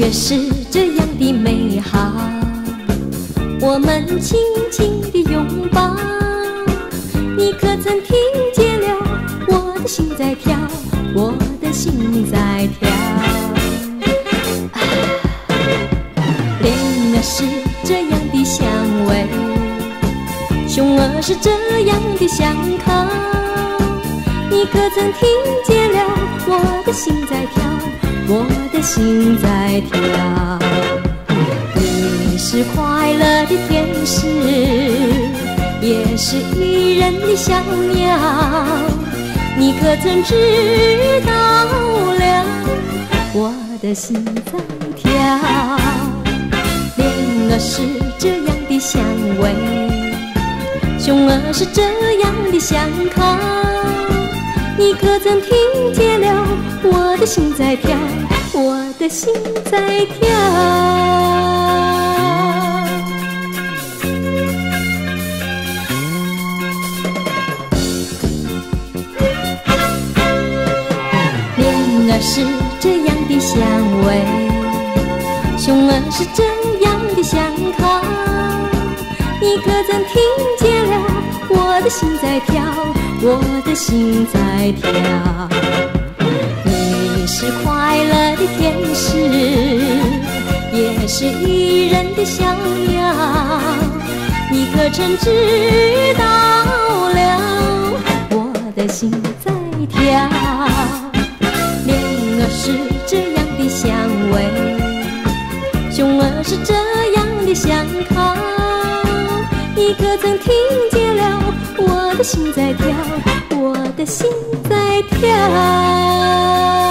月是这样的美好，我们轻轻地拥抱。你可曾听见了我的心在跳，我的心在跳。莲儿是这样的香味，熊儿是这样的香靠。你可曾听见了我的心在跳，我的心在跳。你是快乐的天使，也是愚人的小鸟。你可曾知道了我的心在跳？莲儿是这样的香味，熊儿是这样的香靠。你可曾听见了我的心在跳，我的心在跳。莲儿是这样的香味，熊儿是这样的香靠。你可曾听见了我的心在跳，我的心在跳。你是快乐的天使，也是愚人的小鸟。你可曾知道了我的心在跳？莲儿是这样的香味，熊儿是这样的香靠。你可曾听见了我的心在跳，我的心在跳。